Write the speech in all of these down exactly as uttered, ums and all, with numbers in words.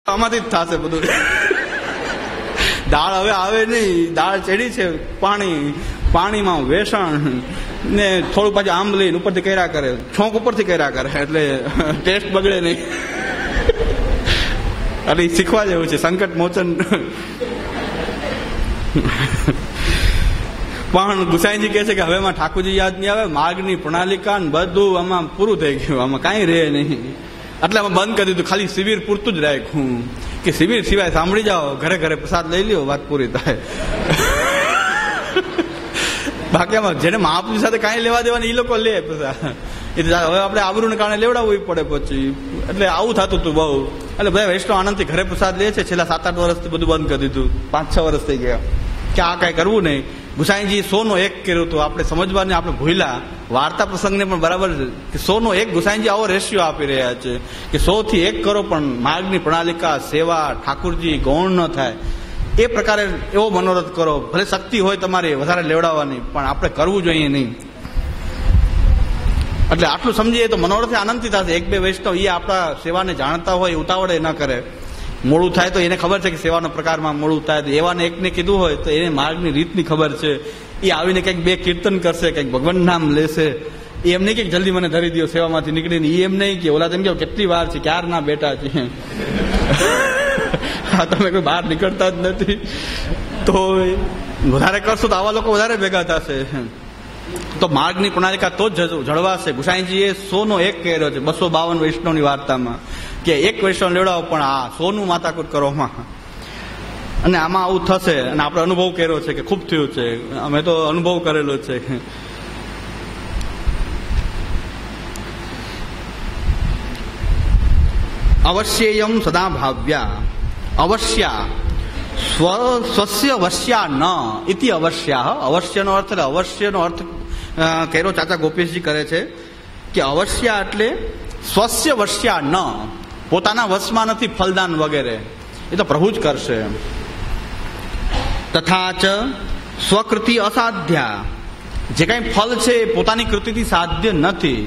આમાંથી જ થશે બધું. દાળ હવે આવે નહીં, દાળ ચડી છે, પાણી પાણીમાં વેસણ ને થોડું પાછું આંબલી ઉપરથી કર્યા કરે, છોંક ઉપરથી કર્યા કરે, એટલે ટેસ્ટ બગડે નહીં. એટલે શીખવા જેવું છે સંકટ મોચન. પણ ગુસાઈજી કહે છે કે હવે એમાં ઠાકોરજી યાદ નહીં આવે, માર્ગની પ્રણાલિકા ને બધું આમાં પૂરું થઈ ગયું, આમાં કાંઈ રહે નહીં. એટલે અમે બંધ કરી દીધું, ખાલી શિબિર પૂરતું જ રાખ્યું કે શિબિર સિવાય સાંભળી જાઓ, ઘરે ઘરે પ્રસાદ લઈ લ્યો, વાત પૂરી થાય. બાકી આમાં જેને મહાપુરુષ સાથે કાંઈ લેવા દેવાની એ લોકો લે પ્રસાદ. એ તો હવે આપણે આબરૂને કારણે લેવડાવવું પડે પછી. એટલે આવું થતું હતું બહુ. એટલે બધા વૈષ્ણવ આનંદથી ઘરે પ્રસાદ લે છે. છેલ્લા સાત આઠ વર્ષથી બધું બંધ કરી દીધું, પાંચ છ વર્ષ થઈ ગયા કે આ કાંઈ કરવું નહીં. ગુસાઈજી સો નો એક કર્યું હતું, આપણે સમજવાની આપણે ભૂલ્યા. વાર્તા પ્રસંગને પણ બરાબર કે સો નો એક ગુસાઈજી આવો રેશિયો આપી રહ્યા છે કે સો થી એક કરો પણ માર્ગની પ્રણાલિકા, સેવા, ઠાકુરજી ગૌણ ન થાય એ પ્રકારે એવો મનોરથ કરો. ભલે શક્તિ હોય તમારી વધારે લેવડાવવાની, પણ આપણે કરવું જોઈએ નહીં. એટલે આટલું સમજીએ તો મનોરથ આનંદથી થશે. એક બે વૈષ્ણવ એ આપણા સેવાને જાણતા હોય, ઉતાવળે ન કરે. મોડું થાય તો એને ખબર છે કે સેવાનો પ્રકારમાં મોડું થાય, તો એવાને એકને કીધું હોય તો એને માર્ગની રીતની ખબર છે. એ આવીને કંઈક બે કીર્તન કરશે, કંઈક ભગવાન નામ લેશે. એ એમ નહીં કે જલ્દી મને ધરી દો સેવામાંથી નીકળીને. એ એમ નહીં કે ઓલા તેમ કે કેટલી વાર છે, ક્યાર ના બેઠા છે. હા, તમે કોઈ બહાર નીકળતા જ નથી. તો વધારે કરશો તો આવા લોકો વધારે ભેગા થશે. તો માર્ગની પ્રણાલિકા તો જ જળવાશે. ગુસાઈજીએ સો નો એક કર્યો છે બસો બાવન વૈષ્ણવની વાર્તામાં કે એક વૈષ્ણવ લેવડાવો પણ આ સોનું માથાકૂટ કરવામાં. અને આમાં આવું થશે. અને આપણે અનુભવ કર્યો છે કે ખૂબ થયું છે, અમે તો અનુભવ કરેલો છે. અવશ્યેયમ સદા ભાવ્યા અવશ્યા સ્વ સ્વસ્ય વશ્યા ન ઇતિ અવશ્યા. અવશ્યનો અર્થ એટલે અવશ્યનો અર્થ કર્યો ચાચા ગોપેશજી કરે છે કે અવશ્યા એટલે સ્વસ્ય વશ્યા ન, પોતાના વશમાં નથી ફલદાન વગેરે, એ તો પ્રભુ જ કરશે. તથા ચ સ્વકૃતિ અસાધ્યા, જે કાંઈ ફલ છે એ પોતાની કૃતિથી સાધ્ય નથી.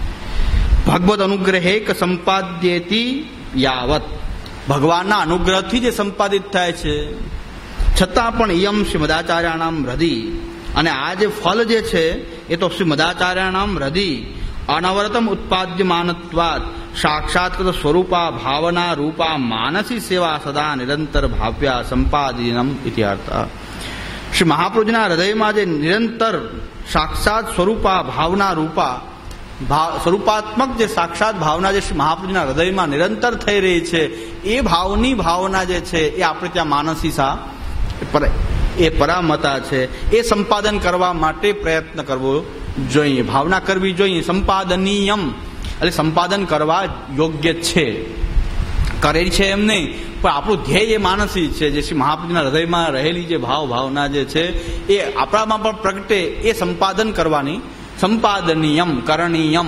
ભગવદ અનુગ્રહે ક સંપાદ્યેતિ યાવત, ભગવાનના અનુગ્રહથી જે સંપાદિત થાય છે. છતાં પણ યમ શ્રી મદાચાર્યાણામ હૃદિ, અને આ જે ફલ જે છે એ તો શ્રી મદાચાર્યાણામ હૃદિ અનવરતમ ઉત્પાદ્યમાનત્વાત સાક્ષાત્કૃત સ્વરૂપા ભાવના રૂપા માનસી સેવા સદા નિરંતર ભાવ્યા સંપાદિનમ ઇત્યર્થ. શ્રી મહાપ્રભુજીના હૃદયમાં જે નિરંતર સાક્ષાત સ્વરૂપા ભાવના રૂપા સ્વરૂપાત્મક જે સાક્ષાત ભાવના જે શ્રી મહાપ્રભુજીના હૃદયમાં નિરંતર થઈ રહી છે, એ ભાવની ભાવના જે છે એ આપણે ત્યાં માનસી સા એ પરામતા છે. એ સંપાદન કરવા માટે પ્રયત્ન કરવો જોઈએ, ભાવના કરવી જોઈએ. સંપાદનીયમ એટલે સંપાદન કરવા યોગ્ય છે, કરેલ છે એમ નહીં, પણ આપણું ધ્યેય એ માનસી છે. જે શ્રી મહાપ્રભુજીના હૃદયમાં રહેલી જે ભાવ ભાવના જે છે એ આપણામાં પણ પ્રગટે, એ સંપાદન કરવાની, સંપાદનીયમ કરણીયમ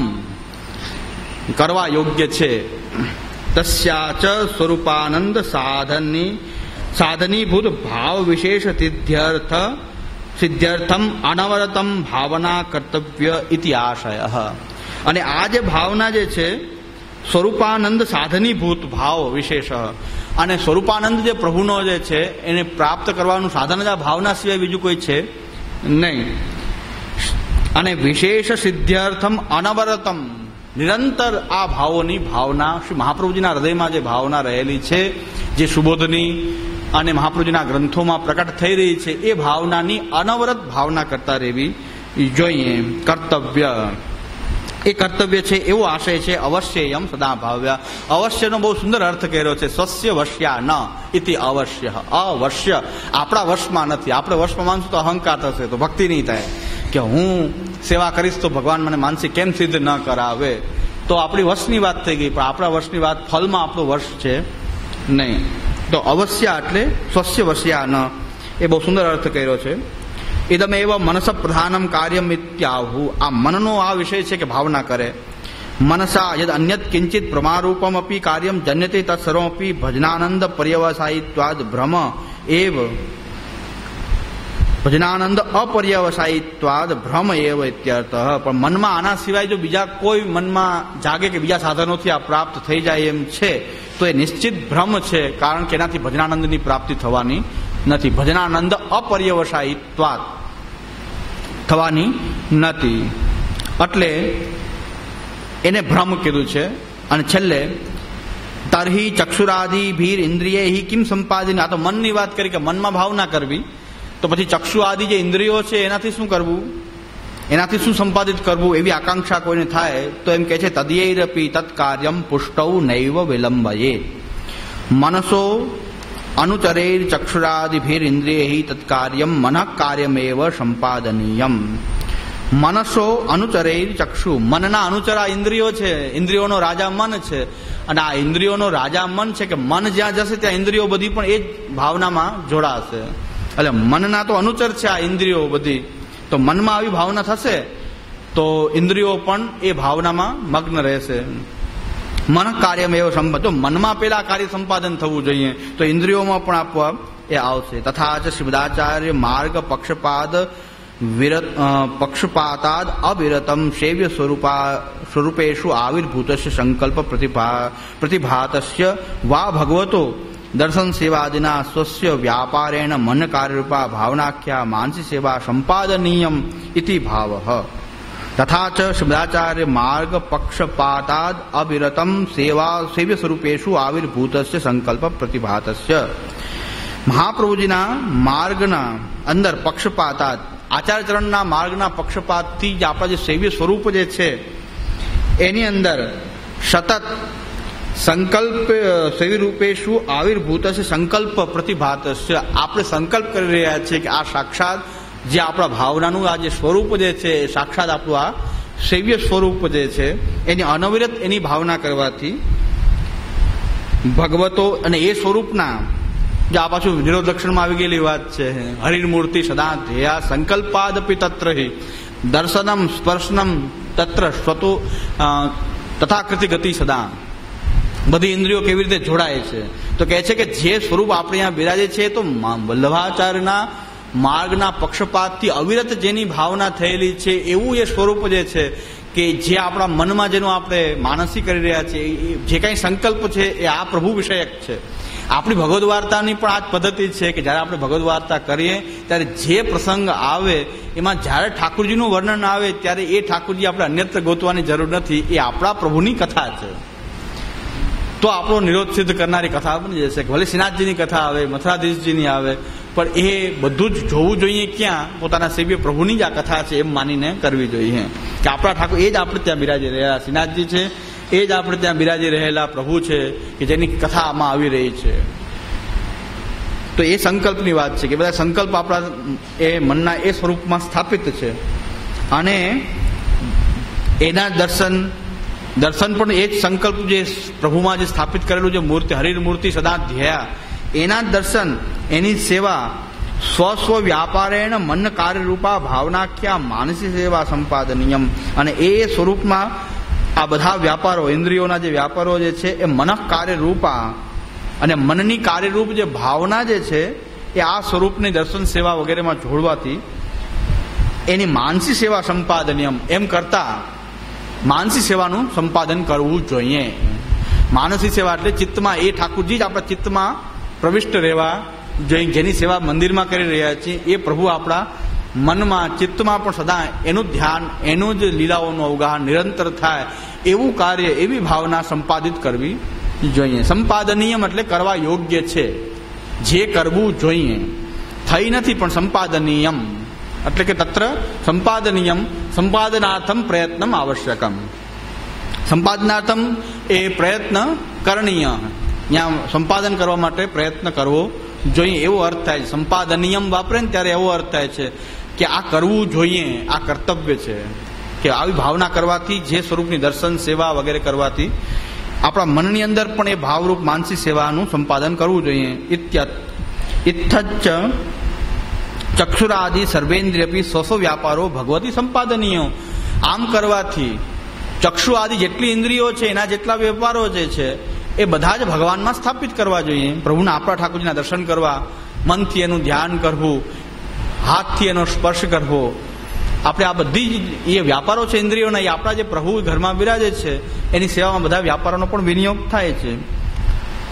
કરવા યોગ્ય છે. તસ્યા ચ સ્વરૂપાનંદ સાધની સાધનીભૂત ભાવ વિશેષ સિદ્ધ્યર્થ સિદ્ધ્યર્થમ અનવરતમ ભાવના કર્તવ્ય ઇતિ આશય. અને આ જે ભાવના જે છે સ્વરૂપાનંદ સાધનીભૂત ભાવ વિશેષ, અને સ્વરૂપાનંદ જે પ્રભુનો જે છે એને પ્રાપ્ત કરવાનું સાધન જ આ ભાવના સિવાય બીજું કોઈ છે નહીં. અને વિશેષ સિદ્ધ્યર્થમ અનવરતમ, નિરંતર આ ભાવોની ભાવના શ્રી મહાપ્રભુજીના હૃદયમાં જે ભાવના રહેલી છે, જે સુબોધની અને મહાપ્રભુજીના ગ્રંથોમાં પ્રકટ થઈ રહી છે, એ ભાવનાની અનવરત ભાવના કરતા રહેવી જોઈએ. કર્તવ્ય એ કર્તવ્ય છે એવો આશય છે. અવશ્યમ સદા ભાવ્યા, અવશ્યનો બહુ સુંદર અર્થ કર્યો છે. સ્વસ્ય વશ્યા ન ઇતિ અવશ્ય. અવશ્ય આપણા વશમાં નથી. આપણે વશમાં માનશું તો અહંકાર થશે, તો ભક્તિ નહીં થાય કે હું સેવા કરીશ તો ભગવાન મને માનસી કેમ સિદ્ધ ન કરાવે. તો આપણી વશની વાત થઈ ગઈ, પણ આપણા વશની વાત ફલમાં આપણો વશ છે નહીં. તો અવશ્ય એટલે સ્વસ્ય વશ્યા ન, એ બહુ સુંદર અર્થ કર્યો છે. ઇદમ એવ મનસ પ્રધાનમ કાર્યમ ઇત્યાહુ, આ મનનો આ વિષય છે કે ભાવના કરે. મનસા યદ અન્યત કિંચિત પ્રમારૂપમ અપી કાર્યમ જન્યતે તત્સર્વમપી ભજનાનંદ પર્યવસાયિત્વાદ ભ્રમ એવ ભજનાનંદ અપર્યવસાયિત્વાદ ભ્રમ એવ ઇત્યર્થ. પણ મનમાં આના સિવાય જો બીજા કોઈ મનમાં જાગે કે બીજા સાધનોથી આ પ્રાપ્ત થઈ જાય એમ છે, તો તો એ નિશ્ચિત ભ્રમ છે, કારણ કે એનાથી ભજનાનંદની પ્રાપ્તિ થવાની નથી. ભજનાનંદ અપર્યવસાયિત્વાત થવાની નથી, એટલે એને ભ્રમ કીધું છે. અને છેલ્લે તરહી ચક્ષુરાદિ ભીર ઇન્દ્રિય હિ કિમ સંપાદિન, આ તો મનની વાત કરી કે મનમાં ભાવના કરવી, તો પછી ચક્ષુ આદિ જે ઇન્દ્રિયો છે એનાથી શું કરવું, એનાથી શું સંપાદિત કરવું, એવી આકાંક્ષા કોઈને થાય તો એમ કહે છે તદ્યૈરપી તત્કાર્યમ પુષ્ટૌ નૈવ વિલંબયે મનસો અનુચરૈર ચક્ષુરાદિભીર ઇન્દ્રિય તત્કાર્યમ મનઃ કાર્યમેવ સંપાદનીયમ. મનસો અનુચરૈર ચક્ષુ, મનના અનુચરા ઇન્દ્રિયો છે, ઇન્દ્રિયોનો રાજા મન છે, અને આ ઇન્દ્રિયોનો રાજા મન છે કે મન જ્યાં જશે ત્યાં ઇન્દ્રિયો બધી પણ એ જ ભાવનામાં જોડાશે. એટલે મનના તો અનુચર છે આ ઇન્દ્રિયો બધી, તો મનમાં આવી ભાવના થશે તો ઇન્દ્રિયો પણ એ ભાવનામાં મગ્ન રહેશે. મન કાર્યમાં એવો સંપાદ, તો મનમાં પેલા કાર્ય સંપાદન થવું જોઈએ તો ઇન્દ્રિયોમાં પણ આપોઆપ એ આવશે. તથા ચ શ્રીમદાચાર્ય માર્ગ પક્ષપાદ વિરત પક્ષપાતાદ અવિરતમ સેવ્ય સ્વરૂપા સ્વરૂપેષુ આવિર્ભૂતસ્ય સંકલ્પ પ્રતિભા પ્રતિભાતસ્ય વા ભગવતો દર્શન સેવાદિના સ્વસ્ય વ્યાપારેણ મન કાર્યરૂપા ભાવનાખ્યા માનસી સેવા સંપાદનીયમ ઇતિ ભાવઃ. તથા ચ શ્રીમદાચાર્ય માર્ગ પક્ષપાતાદ અવિરતમ સેવા સેવ્ય સ્વરૂપેષુ આવિર્ભૂતસ્ય સંકલ્પ પ્રતિભાતસ્ય. મહાપ્રભુજીના માર્ગના અંદર પક્ષપાતાદ, આચાર્ય ચરણના માર્ગના પક્ષપાતથી જ આપણા જે સેવ્ય સ્વરૂપ જે છે એની અંદર સતત સંકલ્પ સેવી રૂપેશુ આવિર્ભૂત છે સંકલ્પ પ્રતિભાત છે. આપણે સંકલ્પ કરી રહ્યા છીએ કે આ સાક્ષાત જે આપણા ભાવનાનું આ જે સ્વરૂપ જે છે એ સાક્ષાત આપણું આ સેવ્ય સ્વરૂપ જે છે એની અનવિરત એની ભાવના કરવાથી ભગવતો અને એ સ્વરૂપના જે આ પાછું નિરોધલક્ષણમાં આવી ગયેલી વાત છે, હરિમૂર્તિ સદા ધ્યેયા સંકલ્પાદપી તત્ર હિ દર્શનમ સ્પર્શનમ તત્ર સ્વતો તથાકૃતિ ગતિ સદા. બધી ઇન્દ્રિયો કેવી રીતે જોડાય છે તો કહે છે કે જે સ્વરૂપ આપણે અહીંયા બિરાજે છે તો વલ્લભાચાર્યના માર્ગના પક્ષપાતથી અવિરત જેની ભાવના થયેલી છે એવું એ સ્વરૂપ જે છે કે જે આપણા મનમાં જેનું આપણે માનસી કરી રહ્યા છીએ, જે કાંઈ સંકલ્પ છે એ આ પ્રભુ વિષયક છે. આપણી ભગવદ્ વાર્તાની પણ આ જ પદ્ધતિ છે કે જ્યારે આપણે ભગવદ્ વાર્તા કરીએ ત્યારે જે પ્રસંગ આવે એમાં જ્યારે ઠાકુરજીનું વર્ણન આવે ત્યારે એ ઠાકુરજી આપણે અન્યત્ર ગોતવાની જરૂર નથી, એ આપણા પ્રભુની કથા છે. તો આપણો નિરોધ સિદ્ધ કરનારી કથા બની જશે. ભલે શ્રીનાથજીની કથા આવે, મથુરાધીશજીની આવે, પણ એ બધું જ જોવું જોઈએ ક્યાં, પોતાના સેવ્ય પ્રભુની જ આ કથા છે એમ માનીને કરવી જોઈએ કે આપણા ઠાકોર એ જ આપણે ત્યાં બિરાજી રહેલા શ્રીનાથજી છે, એ જ આપણે ત્યાં બિરાજી રહેલા પ્રભુ છે કે જેની કથા આમાં આવી રહી છે. તો એ સંકલ્પની વાત છે કે બધા સંકલ્પ આપણા એ મનના એ સ્વરૂપમાં સ્થાપિત છે અને એના દર્શન દર્શન પણ એ જ સંકલ્પ જે પ્રભુમાં જે સ્થાપિત કરેલું જે મૂર્તિ હરિર મૂર્તિ સદા ધ્યેયા એના દર્શન એની સેવા સ્વ સ્વ વ્યાપારેણ મન કાર્યરૂપા ભાવનાખ્યા માનસી સેવા સંપાદનીયમ. અને એ સ્વરૂપમાં આ બધા વ્યાપારો ઇન્દ્રિયોના જે વ્યાપારો જે છે એ મન કાર્યરૂપા અને મનની કાર્યરૂપ જે ભાવના જે છે એ આ સ્વરૂપની દર્શન સેવા વગેરેમાં જોડવાથી એની માનસી સેવા સંપાદનીયમ એમ કરતા માનસી સેવાનું સંપાદન કરવું જોઈએ. માનસી સેવા એટલે ચિત્તમાં એ ઠાકુરજી જ આપણા ચિત્તમાં પ્રવિષ્ટ રહેવા જોઈએ. જેની સેવા મંદિરમાં કરી રહ્યા છીએ એ પ્રભુ આપણા મનમાં ચિત્તમાં પણ સદા એનું ધ્યાન એનું જ લીલાઓનું અવગાહન નિરંતર થાય એવું કાર્ય એવી ભાવના સંપાદિત કરવી જોઈએ. સંપાદનીયમ એટલે કરવા યોગ્ય છે, જે કરવું જોઈએ, થઈ નથી પણ સંપાદનીયમ એટલે કે તત્ર સંપાદનીયમ સંપાદનાર્થમ પ્રયત્નમ આવશ્યકમ. સંપાદનાર્થમ એ પ્રયત્ન કરણીય, ત્યાં સંપાદન કરવા માટે પ્રયત્ન કરવો જોઈએ એવો અર્થ થાય છે. સંપાદનીયમ વાપરે ને ત્યારે એવો અર્થ થાય છે કે આ કરવું જોઈએ, આ કર્તવ્ય છે કે આવી ભાવના કરવાથી જે સ્વરૂપની દર્શન સેવા વગેરે કરવાથી આપણા મનની અંદર પણ એ ભાવરૂપ માનસી સેવાનું સંપાદન કરવું જોઈએ. ઇત્થચ ચક્ષુરાદિ સર્વેન્દ્રિયપી સ્વસ્વ વ્યાપારો ભગવતી સંપાદનીય. આમ કરવાથી ચક્ષુ આદિ જેટલી ઇન્દ્રિયો છે એના જેટલા વેપારો જે છે એ બધા જ ભગવાનમાં સ્થાપિત કરવા જોઈએ. પ્રભુના આપણા ઠાકોરજીના દર્શન કરવા, મનથી એનું ધ્યાન કરવું, હાથથી એનો સ્પર્શ કરવો, આપણે આ બધી જ એ વ્યાપારો છે ઇન્દ્રિયોના, એ આપણા જે પ્રભુ ઘરમાં બિરાજે છે એની સેવામાં બધા વ્યાપારોનો પણ વિનિયોગ થાય છે.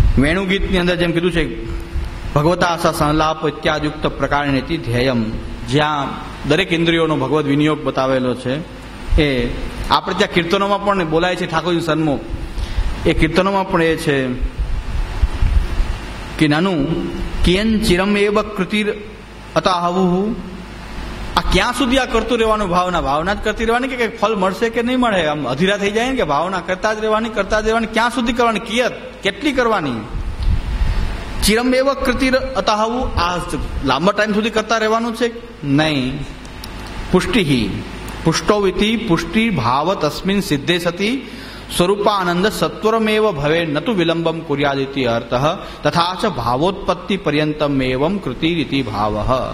વેણુગીતની અંદર જેમ કીધું છે, ભગવતા આશા સંલાપ ઇત્યાદયુક્ત પ્રકારની ધ્યેયમ, જ્યાં દરેક ઇન્દ્રિયોનો ભગવદ વિનિયોગ બતાવેલો છે, એ આપણે ત્યાં કીર્તનોમાં પણ બોલાય છે ઠાકોરજી સન્મુખ. એ કીર્તનોમાં પણ એ છે કે નાનું કિયન ચિરમ એવ કૃતિર અતાહવું, આ ક્યાં સુધી આ કરતું રહેવાનું? ભાવના ભાવના જ કરતી રહેવાની કે કંઈક ફળ મળશે કે નહીં મળે? આમ અધીરા થઈ જાય ને કે ભાવના કરતા જ રહેવાની કરતા જ રહેવાની. ક્યાં સુધી કરવાની? કિયત કેટલી કરવાની? ચિરમ એવ કૃતિર અતાહવું, આ લાંબા ટાઈમ સુધી કરતા રહેવાનું છે? નહીં. પુષ્ટિ પુષ્ટોવિતિ પુષ્ટિ ભાવ તસ્મિન સિદ્ધે સતી સ્વરૂપાનંદ સત્વરમેવ ભવે નતુ વિલંબમ કુર્યાદિતિ અર્થ તથા ચ ભાવોત્પત્તિ પર્યંતમ એવમ કૃતિરિતિ ભાવ.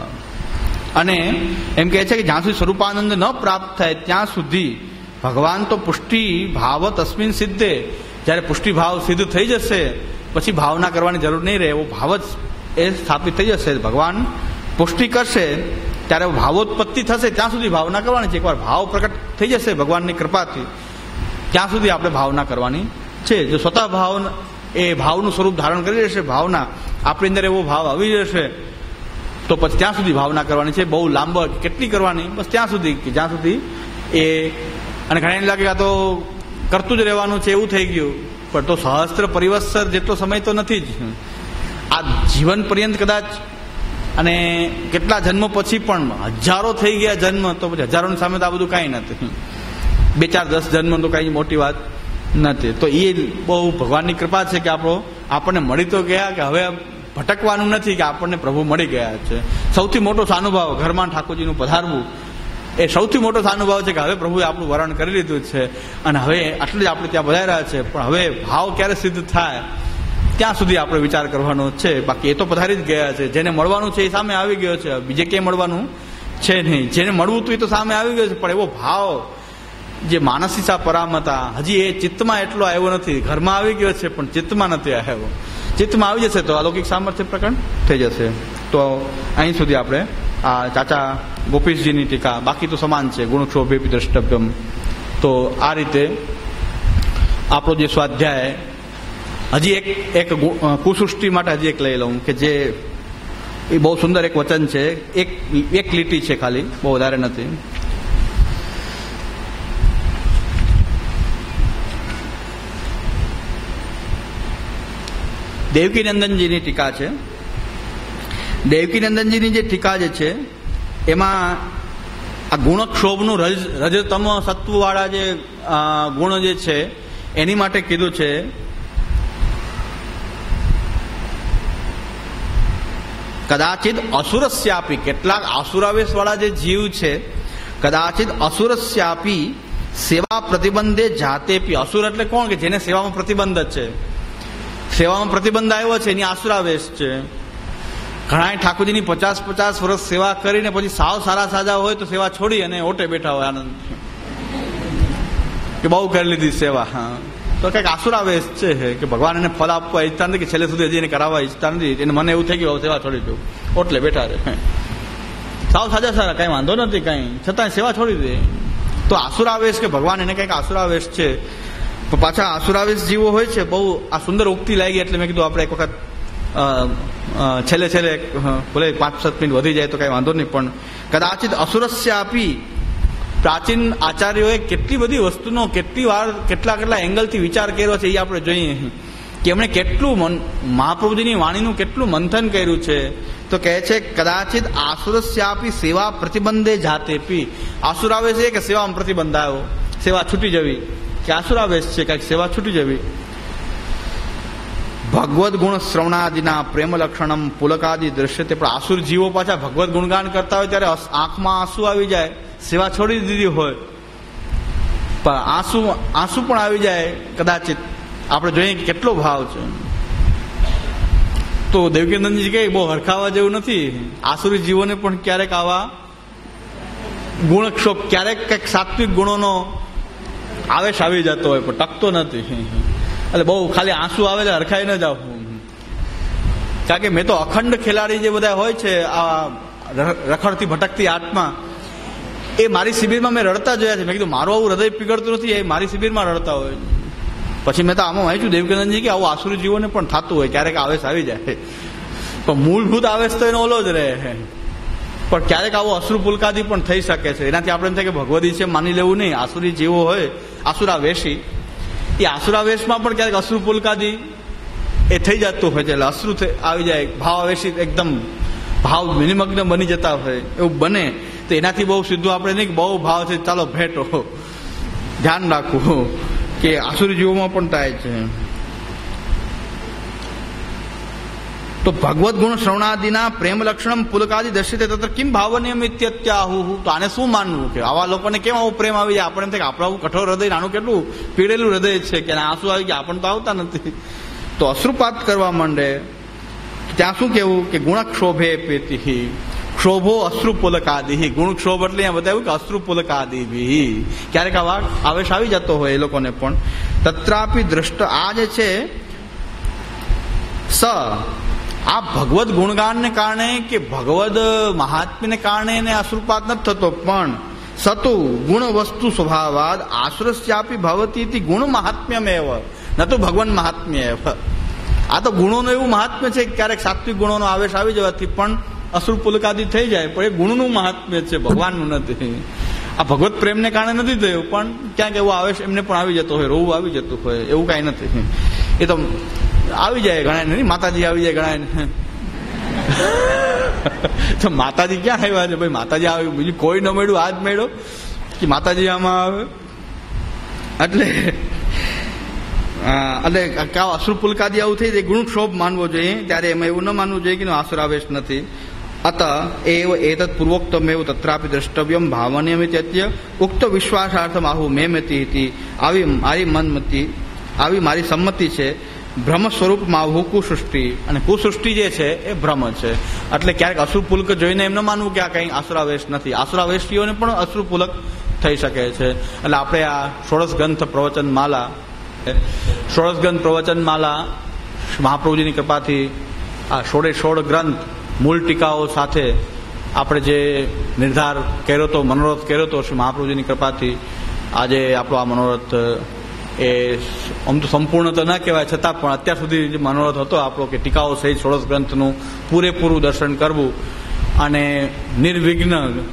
અને એમ કહે છે કે જ્યાં સુધી સ્વરૂપાનંદ ન પ્રાપ્ત થાય ત્યાં સુધી ભગવાન તો પુષ્ટિ ભાવ તસ્મિન સિદ્ધે, જ્યારે પુષ્ટિ ભાવ સિદ્ધ થઈ જશે પછી ભાવના કરવાની જરૂર નહીં રહે, એવો ભાવ જ એ સ્થાપિત થઈ જશે. ભગવાન પુષ્ટિ કરશે ત્યારે ભાવોત્પત્તિ થશે, ત્યાં સુધી ભાવના કરવાની છે. એકવાર ભાવ પ્રકટ થઈ જશે ભગવાનની કૃપાથી, ત્યાં સુધી આપણે ભાવના કરવાની છે. જો સ્વતઃ ભાવ એ ભાવનું સ્વરૂપ ધારણ કરી રહેશે, ભાવના આપણી અંદર એવો ભાવ આવી જશે તો પછી ત્યાં સુધી ભાવના કરવાની છે. બહુ લાંબા કેટલી કરવાની? બસ ત્યાં સુધી કે જ્યાં સુધી એ, અને ઘણા લાગે આ તો કરતું જ રહેવાનું છે એવું થઈ ગયું, પણ તો સહસ્ત્ર પરિવત્સર જેટલો સમય તો નથી જ. આ જીવન પર્યંત કદાચ, અને કેટલા જન્મ પછી પણ હજારો થઈ ગયા જન્મ, તો પછી હજારોની સામે તો આ બધું કાંઈ નથી. બે ચાર દસ જન્મ તો કાંઈ મોટી વાત નથી. તો એ બહુ ભગવાનની કૃપા છે કે આપણો આપણને મળી તો ગયા, કે હવે ભટકવાનું નથી, કે આપણને પ્રભુ મળી ગયા છે. સૌથી મોટો સાનુભાવ ઘરમાં ઠાકોરજીનું પધારવું એ સૌથી મોટો સાનુભાવ છે કે હવે પ્રભુએ આપણું વરણ કરી લીધું છે, અને હવે આટલું જ આપણે ત્યાં પધાર્યા છે. પણ હવે ભાવ ક્યારે સિદ્ધ થાય ત્યાં સુધી આપણે વિચાર કરવાનો છે. બાકી એ તો પધારી જ ગયા છે. જેને મળવાનું છે એ સામે આવી ગયો છે, બીજે ક્યાંય મળવાનું છે નહીં. જેને મળવું હતું એ તો સામે આવી ગયો છે, પણ એવો ભાવ જે માનસીસા પરામતા હજી એ ચિત્તમાં એટલો આવ્યો નથી. ઘરમાં આવી ગયો છે પણ ચિત્તમાં નથી આવ્યો. ચિત્તમાં આવી જશે તો અલૌકિક સામર્થ્ય પ્રકટ થઈ જશે. તો અહીં સુધી આપણે આ ચાચા ગોપીશજીની ટીકા, બાકી તો સમાન છે, ગુણક્ષોભેપી દ્રષ્ટવ્યમ. તો આ રીતે આપણો જે સ્વાધ્યાય, હજી એક એક કુસૃષ્ટિ માટે હજી એક લઈ લઉં કે જે એ બહુ સુંદર એક વચન છે. એક એક લીટી છે ખાલી, બહુ વધારે નથી. દેવકી નંદનજીની ટીકા છે. દેવકી નંદનજીની જે ટીકા જે છે એમાં આ ગુણક્ષોભનું રજ રજતમ સત્વવાળા જે ગુણ જે છે એની માટે કીધું છે કદાચિત અસુરસ્યાપી, કેટલાક આસુરાવેશ વાળા જે જીવ છે, કદાચિત અસુરસ્યાપી સેવા પ્રતિબંધે જાતેપી. અસુર એટલે કોણ? કે જેને સેવામાં પ્રતિબંધ છે, સેવામાં પ્રતિબંધ આવ્યો છે, એની આસુરાવેશ છે. ઘણા ઠાકોરજીની પચાસ પચાસ વર્ષ સેવા કરીને પછી સાવ સારા સાજા હોય તો સેવા છોડી અને ઓટે બેઠા હોય આનંદ કે બહુ કરી લીધી સેવા. હા, તો કંઈક આસુરાવેશ છે કે ભગવાન એને ફળ આપવા ઈચ્છતા નથી, કે છેલ્લે સુધી હજી એને કરાવવા ઈચ્છતા નથી. એને મને એવું થઈ ગયું સેવા છોડી દઉં, ઓટલે બેઠા રહે. સાવ સાજા સારા, કાંઈ વાંધો નથી કાંઈ, છતાં સેવા છોડી દે. તો આસુરાવેશ કે ભગવાન એને કંઈક આસુરાવેશ છે. પાછા આસુરાવેશ જીવો હોય છે. બહુ આ સુંદર ઉક્તિ લાગી એટલે મેં કીધું આપણે એક વખત છેલ્લે છેલ્લે ભલે પાંચ સાત મિનિટ વધી જાય તો કઈ વાંધો નહીં, પણ કદાચિત અસુરસ્ય આપી પ્રાચીન આચાર્યોએ કેટલી બધી વસ્તુનો કેટલી વાર કેટલા કેટલા એંગલથી વિચાર કર્યો છે એ આપણે જોઈએ કે એમણે કેટલું મહાપ્રભુજીની વાણીનું કેટલું મંથન કર્યું છે. તો કહે છે કદાચિત આસુરસ્યાપી સેવા પ્રતિબંધે જાતેપી. આસુરાવેશ છે કે સેવામાં પ્રતિબંધ આવ્યો, સેવા છૂટી જવી, કે આસુરાવેશ છે કંઈક સેવા છૂટી જવી. ભગવદ ગુણ શ્રવણાદિના પ્રેમ લક્ષણમ પુલકાદિ દ્રશ્યતે. પણ આસુર જીવો પાછા ભગવદ ગુણગાન કરતા હોય ત્યારે આંખમાં આંસુ આવી જાય, સેવા છોડી દીધી હોય પણ આંસુ આંસુ પણ આવી જાય કદાચિત. આપણે જોઈએ કે કેટલો ભાવ છે. તો દેવકીનંદનજી કહે બહુ હરખાવા જેવું નથી. આસુરી જીવોને પણ ક્યારેક આવા ગુણક્ષોભ, ક્યારેક કંઈક સાત્વિક ગુણોનો આવેશ આવી જતો હોય પણ ટકતો નથી. એટલે બહુ ખાલી આંસુ આવે એટલે હરખાઈ ન જાવ. કારણ કે મેં તો અખંડ ખેલાડી જે બધા હોય છે આ રખડતી ભટકતી આત્મા, એ મારી શિબિરમાં મેં રડતા જોયા છે. મેં કીધું મારું આવું હૃદય પીગળતું નથી, એ મારી શિબિરમાં રડતા હોય. પછી મેં તો આમાં વાંચ્યું દેવકિંદનજી કે આવું આસુરી જીવોને પણ થતું હોય, ક્યારેક આવેશ આવી જાય, પણ મૂળભૂત આવેશ તો એનો ઓલો જ રહે. પણ ક્યારેક આવો અશ્રુ પુલકાદી પણ થઈ શકે છે. એનાથી આપણે એમ થાય કે ભગવદી છે માની લેવું નહીં. આસુરી જીવો હોય, આસુરાવેશી, એ આસુરાવેશમાં પણ ક્યારેક અશ્રુ પુલકાદી એ થઈ જતું હોય છે. એટલે અશ્રુ આવી જાય, ભાવાવેશી એકદમ ભાવ નિમગ્ન બની જતા હોય, એવું બને તો એનાથી બહુ સીધું આપણે નહીં કે બહુ ભાવ છે ચાલો ભેટો. ધ્યાન રાખવું કે આસુરી જીવોમાં પણ થાય છે. તો ભગવદ ગુણ શ્રવણાદિના પ્રેમ લક્ષણમ પુલકાદી દર્શિતે તત્ર કિમ ભાવનિયમ ઇત્યત્યાહુ. તો આને શું માનવું કે આવા લોકોને કેમ આવો પ્રેમ આવી જાય? આપણે એમ થાય કે આપણું કઠોર હૃદય, નાનું કેટલું પીડેલું હૃદય છે કે આંસુ આવી ગયા, આપણને તો આવતા નથી. તો અશ્રુપાત કરવા માંડે. ત્યાં શું કેવું કે ગુણક્ષોભે પેતિ, ક્ષોભો અશ્રુ પુલકાદી. ગુણક્ષોભ એટલે અહીંયા બતાવ્યું કે અશ્રુ પુલકાદી. ક્યારેક આવા આવેશ આવી જતો હોય એ લોકોને પણ. તત્રાપી દ્રષ્ટ, આ જે છે સ, આ ભગવદ ગુણગાનને કારણે કે ભગવદ મહાત્મ્યને કારણે એને અશ્રુપાત નથી થતો, પણ સતુ ગુણ વસ્તુ સ્વભાવાદ આશ્રસ્યાપી ભવતી ગુણ મહાત્મ્યમેવ ન તો ભગવાન મહાત્મ્ય એવ. આ તો ગુણોનું એવું મહાત્મ્ય છે કે ક્યારેક સાત્વિક ગુણોનો આવેશ આવી જવાથી પણ અશ્રુ પુલકાદી થઈ જાય, પણ એ ગુણનું મહાત્મ્ય છે, ભગવાનનું નથી. આ ભગવત પ્રેમને કારણે નથી થયું, પણ ક્યાંક એવો આવેશ એમને પણ આવી જતો હોય, રોવું આવી જતું હોય, એવું કાંઈ નથી. એ તો આવી જાય ઘણા નહીં, માતાજી આવી જાય ઘણા. તો માતાજી ક્યાં આવ્યા છે ભાઈ? માતાજી આવે બીજું કોઈ ન મળ્યું, આ જ મળ્યો કે માતાજી આમાં આવે. એટલે એટલે અશ્રુ પુલકાદી આવું થઈ જાય, ગુણક્ષોભ માનવો જોઈએ. ત્યારે એમાં એવું ન માનવું જોઈએ કે આસુરાવેશ નથી. અત એવ એતત પૂર્વોક્તમેવ તત્રાપી દ્રષ્ટવ્યમ ભાવનિયમિત્ય ઉક્ત વિશ્વાસાર્થમ આહુ મે મતિ. આવી મારી મનમતિ, આવી મારી સંમતિ છે. ભ્રમ સ્વરૂપમાં આવું કુસૃષ્ટિ, અને કુસૃષ્ટિ જે છે એ ભ્રમ છે. એટલે ક્યારેક અશ્રુપુલક જોઈને એમ ન માનવું કે આ કંઈ આસુરાવેશ નથી. આસુરાવેશીઓને પણ અશ્રુપુલક થઈ શકે છે. એટલે આપણે આ ષોડશ ગ્રંથ પ્રવચન માલા, ષોડશ ગ્રંથ પ્રવચન માલા મહાપ્રભુજીની કૃપાથી આ સોળે સોળ ગ્રંથ મૂળ ટીકાઓ સાથે આપણે જે નિર્ધાર કર્યો હતો, મનોરથ કર્યો હતો શ્રી મહાપ્રભુજીની કૃપાથી, આજે આપણો આ મનોરથ એ આમ તો સંપૂર્ણ તો ના કહેવાય, છતાં પણ અત્યાર સુધી જે મનોરથ હતો આપણો કે ટીકાઓ સહિત ષોડશ ગ્રંથનું પૂરેપૂરું દર્શન કરવું અને નિર્વિઘ્ન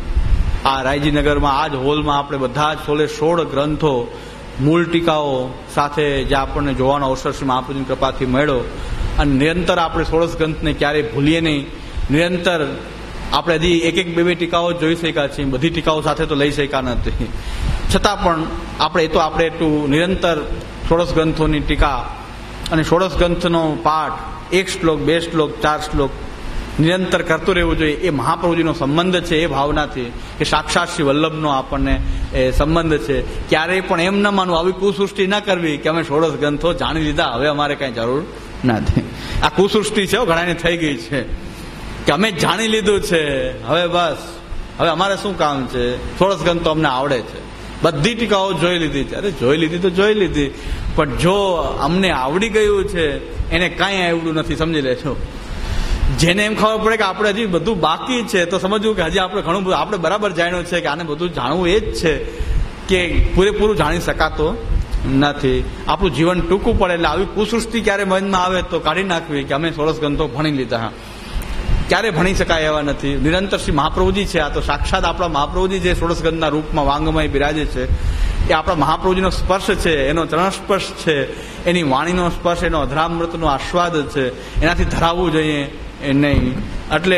આ રાયજીનગરમાં આ જ હોલમાં આપણે બધા જ સોળે સોળ ગ્રંથો મૂળ ટીકાઓ સાથે જે આપણને જોવાનો અવસર શ્રી મહાપ્રભુજીની કૃપાથી મળ્યો. અને નિરંતર આપણે ષોડશ ગ્રંથને ક્યારેય ભૂલીએ નહીં. નિરંતર આપણે હજી એક એક બે બે ટીકાઓ જોઈ શક્યા છીએ, બધી ટીકાઓ સાથે તો લઈ શક્યા નથી, છતાં પણ આપણે એ તો આપણે એટલું નિરંતર ષોડશ ગ્રંથોની ટીકા અને ષોડશ ગ્રંથનો પાઠ, એક શ્લોક, બે શ્લોક, ચાર શ્લોક નિરંતર કરતું રહેવું જોઈએ. એ મહાપ્રભુજીનો સંબંધ છે, એ ભાવનાથી કે સાક્ષાત શ્રી વલ્લભનો આપણને એ સંબંધ છે. ક્યારેય પણ એમ ન માનવું, આવી કુસૃષ્ટિ ન કરવી કે અમે ષોડશ ગ્રંથો જાણી લીધા, હવે અમારે કાંઈ જરૂર નથી. આ કુસૃષ્ટિ છે, ઘણાની થઈ ગઈ છે કે અમે જાણી લીધું છે, હવે બસ હવે અમારે શું કામ છે, ષોડશ ગ્રંથો અમને આવડે છે, બધી ટીકાઓ જોઈ લીધી છે. અરે જોઈ લીધી તો જોઈ લીધી, પણ જો અમને આવડી ગયું છે એને કાંઈ આવડું નથી, સમજી લેજો. જેને એમ ખબર પડે કે આપણે હજી બધું બાકી છે તો સમજવું કે હજી આપણે ઘણું બધું આપણે બરાબર જાણ્યું છે કે આને બધું જાણવું એ જ છે કે પૂરેપૂરું જાણી શકાતો નથી. આપણું જીવન ટૂંકું પડે એટલે આવી કુસૃષ્ટિ ક્યારે મનમાં આવે તો કાઢી નાખવી કે અમે ષોડશ ગ્રંથો ભણી લીધા. ક્યારે ભણી શકાય એવા નથી. નિરંતર શ્રી મહાપ્રભુજી છે, આ તો સાક્ષાત આપણા મહાપ્રભુજી જે ષોડશ ગ્રંથના રૂપમાં વાંગમય બિરાજે છે, એ આપણા મહાપ્રભુજીનો સ્પર્શ છે, એનો ચરણ સ્પર્શ છે, એની વાણીનો સ્પર્શ, એનો અધરામૃતનો આસ્વાદ છે, એનાથી ધરાવવું જોઈએ એ નહીં. એટલે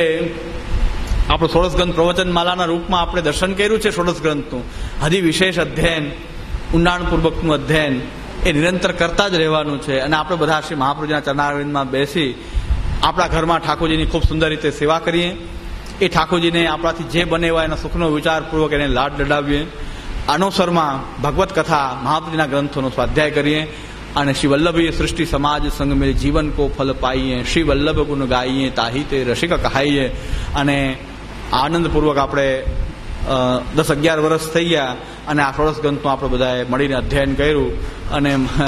આપણું ષોડશ ગ્રંથ પ્રવચન માલાના રૂપમાં આપણે દર્શન કર્યું છે ષોડશ ગ્રંથનું. હજી વિશેષ અધ્યયન, ઊંડાણપૂર્વકનું અધ્યયન એ નિરંતર કરતા જ રહેવાનું છે. અને આપણે બધા શ્રી મહાપ્રભુજીના ચરણારવિંદમાં બેસી આપણા ઘરમાં ઠાકોરજીની ખૂબ સુંદર રીતે સેવા કરીએ. એ ઠાકોરજીને આપણાથી જે બને એવા એના સુખનો વિચારપૂર્વક એને લાડ લડાવીએ. અનુસરમાં ભગવત કથા મહાપ્રભુજીના ગ્રંથોનો સ્વાધ્યાય કરીએ અને શ્રી વલ્લભી સૃષ્ટિ સમાજ સંગ મેં જીવન કો ફલ પાઈએ, શ્રી વલ્લભ ગુણ ગાઈએ, તાહી તે રસિક કહાઈએ. અને આનંદપૂર્વક આપણે દસ અગિયાર વર્ષ થઈ ગયા અને આ ષોડશ ગ્રંથનું આપણે બધાએ મળીને અધ્યયન કર્યું અને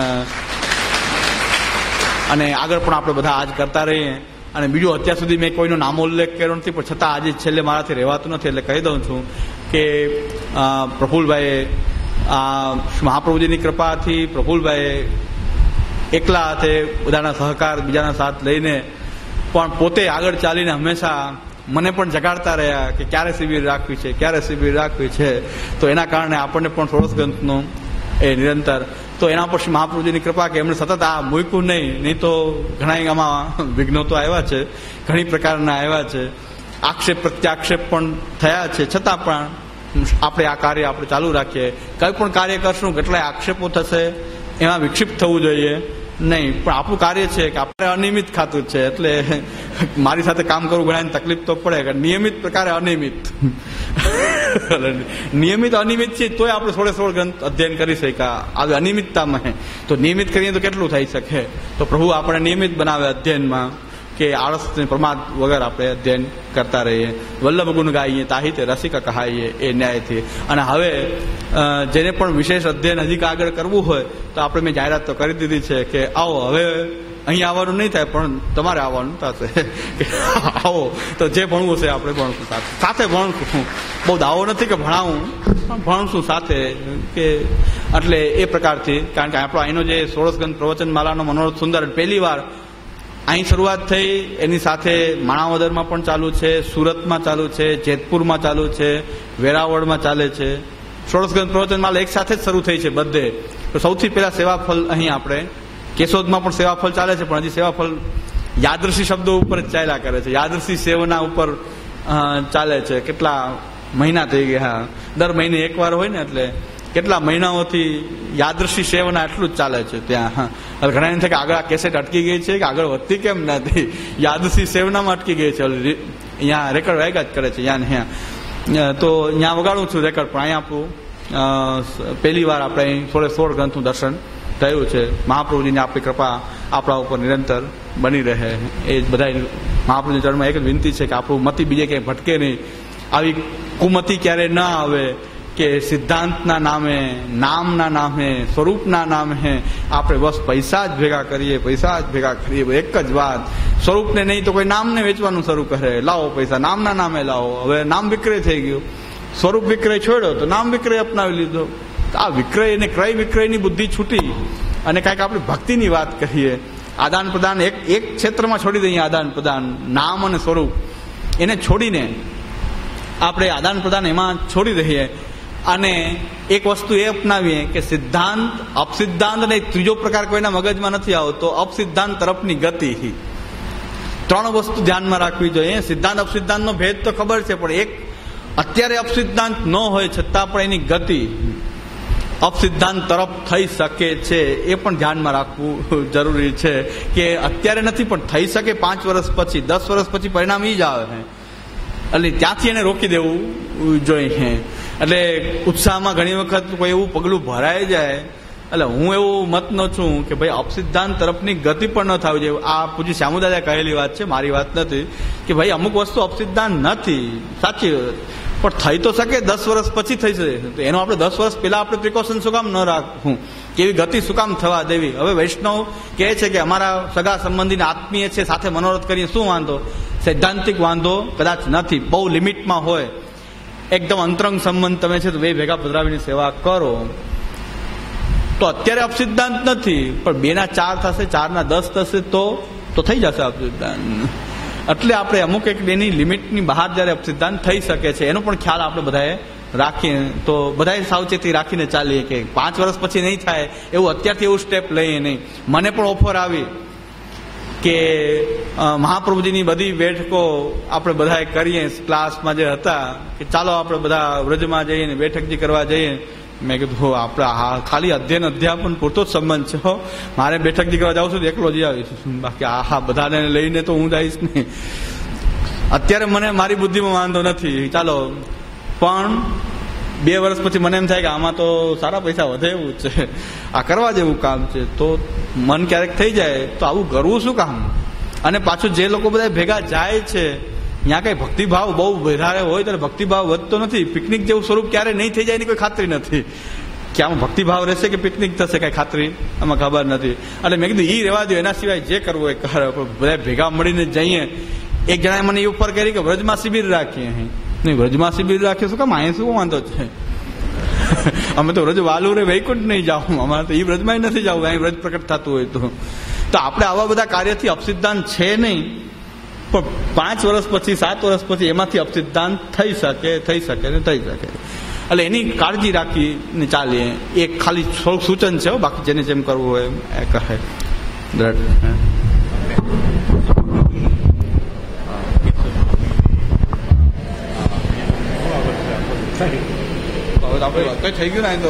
અને આગળ પણ આપણે બધા આજ કરતા રહીએ. અને બીજું અત્યાર સુધી મેં કોઈનો નામોલ્લેખ કર્યો નથી, પણ છતાં આજે છેલ્લે મારાથી રહેવાતું નથી એટલે કહી દઉં છું કે પ્રફુલભાઈએ મહાપ્રભુજીની કૃપાથી પ્રફુલભાઈએ એકલા હાથે બધાના સહકાર, બીજાના સાથ લઈને પણ પોતે આગળ ચાલીને હંમેશા મને પણ જગાડતા રહ્યા કે ક્યારે શિબિર રાખવી છે, ક્યારે શિબિર રાખવી છે. તો એના કારણે આપણને પણ ષોડશ ગ્રંથનો એ નિરંતર, તો એના પર મહાપ્રભુજીની કૃપા કે એમણે સતત આ મૂક્યું નહીં, નહીં તો ઘણા આમાં વિઘ્નો તો આવ્યા છે, ઘણી પ્રકારના આવ્યા છે, આક્ષેપ પ્રત્યાક્ષેપ પણ થયા છે. છતાં પણ આપણે આ કાર્ય આપણે ચાલુ રાખીએ. કંઈ પણ કાર્ય કરશું કેટલાય આક્ષેપો થશે, એમાં વિક્ષિપ્ત થવું જોઈએ નહીં. પણ આપણું કાર્ય છે કે આપણે અનિયમિત ખાતું છે, એટલે મારી સાથે કામ કરવું ઘણાને તકલીફ તો પડે કે નિયમિત પ્રકારે અનિયમિત નિયમિત અનિયમિત છે તોય આપણે સોળે સોળ ગ્રંથ અધ્યયન કરી શક્યા. આવી અનિયમિતતામાં તો નિયમિત કરીએ તો કેટલું થઈ શકે. તો પ્રભુ આપણે નિયમિત બનાવે અધ્યયનમાં કે આળસ પ્રમાદ વગર આપણે અધ્યયન કરતા રહીએ. વલ્લભ ગુણ ગાઈએ તાહી તે રસિક કહાઈએ, એ ન્યાયથી. અને હવે જેને પણ વિશેષ અધ્યયન હજી આગળ કરવું હોય તો આપણે મેં જાહેરાત તો કરી દીધી છે કે આવો, હવે અહીં આવવાનું નહીં થાય પણ તમારે આવવાનું થશે. આવો તો જે ભણવું છે આપણે ભણશું, સાથે સાથે ભણશું. બહુ દાવો નથી કે ભણાવું, પણ ભણશું સાથે કે એટલે એ પ્રકારથી. કારણ કે આપણો અહીંનો જે ષોડશ ગ્રંથ પ્રવચન માલાનો મનોરથ સુંદર પહેલી વાર અહીં શરૂઆત થઈ, એની સાથે માણાવદરમાં પણ ચાલુ છે, સુરતમાં ચાલુ છે, જેતપુરમાં ચાલુ છે, વેરાવળમાં ચાલે છે. ષોડશ ગ્રંથ પ્રવચન માલા એક સાથે જ શરૂ થઈ છે બધે. તો સૌથી પહેલા સેવાફલ અહીં આપણે કેશોદમાં પણ સેવાફલ ચાલે છે, પણ હજી સેવાફલ યાદૃશી શબ્દો ઉપર જ ચાલ્યા કરે છે, યાદૃશી સેવના ઉપર ચાલે છે. કેટલા મહિના થઈ ગયા, દર મહિને એક વાર હોય ને, એટલે કેટલા મહિનાઓથી યાદૃશી સેવના એટલું જ ચાલે છે ત્યાં. હવે ઘણા એમ થાય કે આગળ આ કેસેટ અટકી ગઈ છે કે આગળ વધતી કેમ નથી, યાદૃશી સેવનામાં અટકી ગઈ છે. અહીંયા રેકર્ડ વાગ્યા જ કરે છે ત્યાં ને અહીંયા. તો અહીંયા વગાડું છું રેકર્ડ, પણ અહીંયા આપણું પહેલી વાર આપણે અહીં સોળે સોળ ગ્રંથનું દર્શન થયું છે. મહાપ્રભુજીની આપણી કૃપા આપણા ઉપર નિરંતર બની રહે, એ બધા મહાપ્રભુજી ચરણમાં એક જ વિનંતી છે કે આપણું મતિ બીજે ક્યાંય ભટકે નહીં, આવી કુમતિ ક્યારે ન આવે કે સિદ્ધાંતના નામે, નામના નામે, સ્વરૂપના નામે આપણે બસ પૈસા જ ભેગા કરીએ, પૈસા જ ભેગા કરીએ. એક જ વાત, સ્વરૂપને નહીં તો કોઈ નામને વેચવાનું શરૂ કરે, લાવો પૈસા, નામના નામે લાવો. હવે નામ વિક્રય થઈ ગયું, સ્વરૂપ વિક્રય છોડ્યો તો નામ વિક્રય અપનાવી લીધો. આ વિક્રય અને ક્રય વિક્રયની બુદ્ધિ છૂટી અને કાંઈક આપણે ભક્તિની વાત કરીએ, આદાન પ્રદાન એક એક ક્ષેત્રમાં છોડી દઈએ. આદાન પ્રદાન, નામ અને સ્વરૂપ એને છોડીને આપણે આદાન પ્રદાન એમાં છોડી દઈએ અને એક વસ્તુ એ અપનાવીએ કે સિદ્ધાંત, અપસિદ્ધાંત અને ત્રીજો પ્રકાર કોઈના મગજમાં નથી આવતો, અપસિદ્ધાંત તરફની ગતિ. ત્રણ વસ્તુ ધ્યાનમાં રાખવી જોઈએ. સિદ્ધાંત અપસિદ્ધાંતનો ભેદ તો ખબર છે, પણ એક અત્યારે અપસિદ્ધાંત ન હોય છતાં પણ એની ગતિ અપસિદ્ધાંત તરફ થઈ શકે છે, એ પણ ધ્યાનમાં રાખવું જરૂરી છે કે અત્યારે નથી પણ થઈ શકે પાંચ વર્ષ પછી, દસ વર્ષ પછી પરિણામ એ જ આવે. એટલે ત્યાંથી એને રોકી દેવું જોઈએ. એટલે ઉત્સાહમાં ઘણી વખત કોઈ એવું પગલું ભરાઈ જાય. એટલે હું એવું મતનો છું કે ભાઈ અપસિદ્ધાંત તરફની ગતિ પણ ન થવી જોઈએ. આ પૂજી શ્યામુદાદા કહેલી વાત છે, મારી વાત નથી, કે ભાઈ અમુક વસ્તુ અપસિદ્ધાંત નથી, સાચી પણ થઈ તો શકે, દસ વર્ષ પછી થઈ શકે. તો એનો આપણે દસ વર્ષ પહેલા આપણે પ્રિકોશન શું કામ ન રાખવું, કેવી ગતિ શું કામ થવા દેવી. હવે વૈષ્ણવ કહે છે કે અમારા સગા સંબંધીને આત્મીય છે, સાથે મનોરથ કરીએ, શું વાંધો? સૈદ્ધાંતિક વાંધો કદાચ નથી, બહુ લિમિટમાં હોય, એકદમ અંતરંગ સંબંધ તમે છે તો બે ભેગા પધરાવીની સેવા કરો. તો અત્યારે અપસિદ્ધાંત નથી, પણ બે ના ચાર થશે, ચાર ના દસ થશે તો તો થઈ જશે અપસિદ્ધાંત. એટલે આપણે અમુક એક બેની લિમિટની બહાર જયારે અપસિદ્ધાંત થઈ શકે છે, એનો પણ ખ્યાલ આપણે બધાએ રાખીએ. તો બધાએ સાવચેતી રાખીને ચાલીએ કે પાંચ વર્ષ પછી નહીં થાય એવું અત્યારથી એવું સ્ટેપ લઈએ નહીં. મને પણ ઓફર આવી કે મહાપ્રભુજીની બધી બેઠકો આપણે બધાએ કરીએ, ક્લાસમાં જે હતા કે ચાલો આપણે બધા વ્રજમાં જઈએ ને બેઠકજી કરવા જઈએ. મેં કીધું આપણે હા ખાલી અધ્યયન અધ્યાપન પૂરતો જ સંબંધ છે, મારે બેઠકજી કરવા જાઉં છું તો એકલો જઈ આવીશ, બાકી આ હા બધાને લઈને તો હું જઈશ નહીં. અત્યારે મને મારી બુદ્ધિમાં વાંધો નથી, ચાલો. પણ બે વર્ષ પછી મને એમ થાય કે આમાં તો સારા પૈસા વધે એવું છે, આ કરવા જેવું કામ છે, તો મન ક્યારેક થઈ જાય તો આવું કરવું શું કામ. અને પાછું જે લોકો બધા ભેગા જાય છે ત્યાં કઈ ભક્તિભાવ બહુ વધારે હોય ત્યારે ભક્તિભાવ વધતો નથી. પિકનિક જેવું સ્વરૂપ ક્યારે નહીં થઈ જાય એની કોઈ ખાતરી નથી, કે આમાં ભક્તિભાવ રહેશે કે પિકનિક થશે કઈ ખાતરી આમાં ખબર નથી. એટલે મેં કીધું ઈ રહેવા દો, એના સિવાય જે કરવું એ કરે, બધા ભેગા મળીને જઈએ. એક જણાએ મને એ ઉપર કરી કે વ્રજમાં શિબિર રાખીએ. અહીં નહીં, વ્રજમાં શિબિર રાખીએ શું કામ, અહીંયા શું વાંધો છે? અમે તો વ્રજ વાલુ રે વૈકુંઠ નહીં જાઉં, અમારે તો એ વ્રજમાં નથી જવું, અહીં વ્રજ પ્રકટ થતું હોય તો તો આપણે આવા બધા કાર્યથી અપસિદ્ધાંત છે નહીં, પણ પાંચ વર્ષ પછી સાત વર્ષ પછી એમાંથી અપસિદ્ધાંત થઈ શકે થઈ શકે ને થઈ શકે. એટલે એની કાળજી રાખીને ચાલીએ. એક ખાલી થોડુંક સૂચન છે, બાકી જેને જેમ કરવું હોય એ કહે. આપણે થઈ ગયું ને તો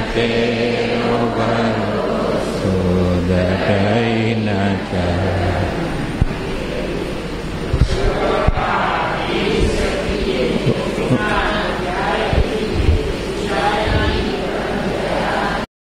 so that I not